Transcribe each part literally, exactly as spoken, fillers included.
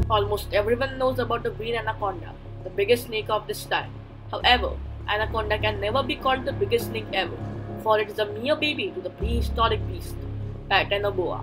Almost everyone knows about the green anaconda, the biggest snake of this time. However, anaconda can never be called the biggest snake ever, for it is a mere baby to the prehistoric beast, Titanoboa.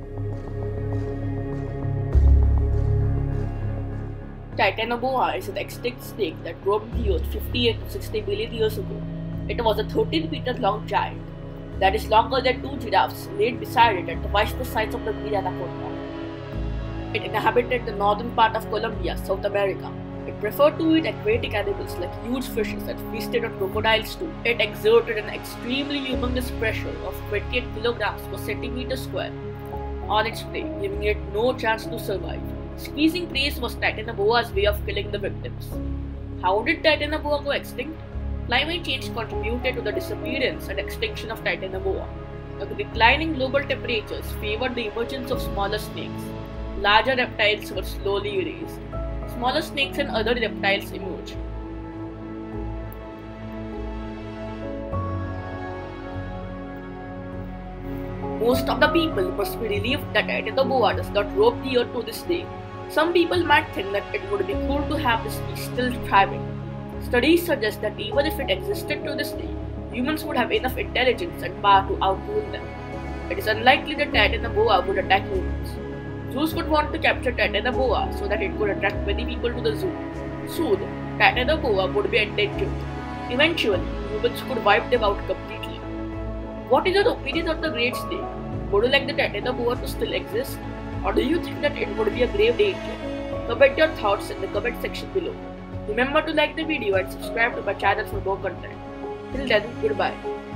Titanoboa is an extinct snake that roamed the earth fifty-eight to sixty billion years ago. It was a thirteen meter long giant that is longer than two giraffes laid beside it at twice the size of the green anaconda. It inhabited the northern part of Colombia, South America. It preferred to eat aquatic animals like huge fishes and feasted on crocodiles too. It exerted an extremely humongous pressure of twenty-eight kilograms per centimeter square on its prey, giving it no chance to survive. Squeezing prey was Titanoboa's way of killing the victims. How did Titanoboa go extinct? Climate change contributed to the disappearance and extinction of Titanoboa. The declining global temperatures favored the emergence of smaller snakes. Larger reptiles were slowly erased. Smaller snakes and other reptiles emerged. Most of the people must be relieved that Titanoboa does not roam the earth to this day. Some people might think that it would be cool to have this species still thriving. Studies suggest that even if it existed to this day, humans would have enough intelligence and power to outrule them. It is unlikely that Titanoboa would attack humans. Zoos would want to capture Titanoboa so that it could attract many people to the zoo. Soon, Titanoboa would be endangered. Eventually, humans could wipe them out completely. What is your opinion on the great snake? Would you like the Titanoboa to still exist? Or do you think that it would be a grave danger? Comment your thoughts in the comment section below. Remember to like the video and subscribe to my channel for more content. Till then, goodbye.